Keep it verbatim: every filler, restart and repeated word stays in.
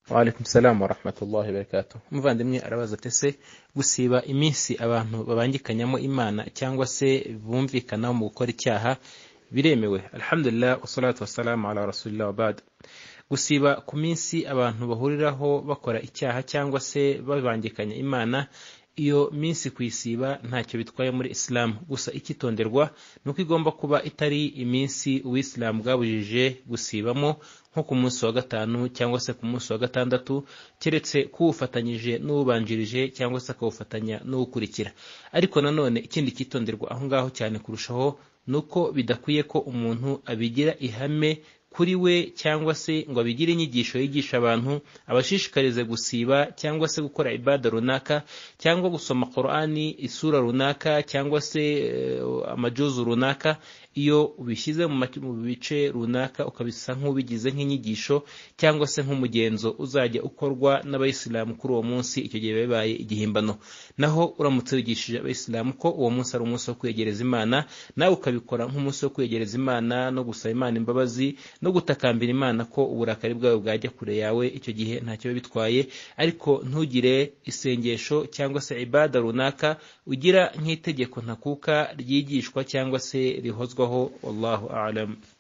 Wa alaikum salam wa rahmatullahi wa barakatuh. Muvandimwe arabaza tese gusiba iminsi abantu babangikanyamo Imana cyangwa se bumvikana mu gukora icyaha biremewe? Alhamdulillah wassalatu wassalamu ala rasulillah wa ba'd. Gusiba ku minsi abantu bahuriraho bakora icyaha cyangwa se babangikanya Imana, iyo minsi kuyisiba ntacyo bitwaye muri Islam. Gusa ikitonderwa nuko igomba kuba itari iminsi uw'Islam bwabujije gusibamo, nko ku munsi wa gatanu cyangwa se ku munsi wa gatandatu, keretse kuwufatanyije n'ubanjirije cyangwa se akawufatanya n'ukurikira. Ariko nanone ikindi kitonderwa aho ngaho cyane kurushaho nuko bidakwiye ko umuntu abigira ihame kuri we cyangwa se ngo abigire inyigisho yigisha abantu, abashishikarize gusiba cyangwa se gukora ibada runaka cyangwa gusoma Qur'ani isura runaka cyangwa se uh, amajuzu runaka. Iyo ubishyize mu bice runaka ukabisa nk'ubigize nk'inyigisho cyangwa se nk'umugenzo uzajya ukorwa n'abayisilamu kuri uwo munsi, icyo gihe bibaye igihimbano. Naho uramutse wigishije abayisilamu ko uwo munsi ari umunsi wo kwegereza Imana, nawe ukabikora nk'umunsi wo kwegereza Imana no gusaba Imana imbabazi no gutakambira Imana ko uburakari bwawe bwajya kure yawe, icyo gihe ntacyo bitwaye. Ariko ntugire isengesho cyangwa se ibada runaka ugira nk'itegeko ntakuka ryigishwa cyangwa se rihozwaho. Wallahu a'lam.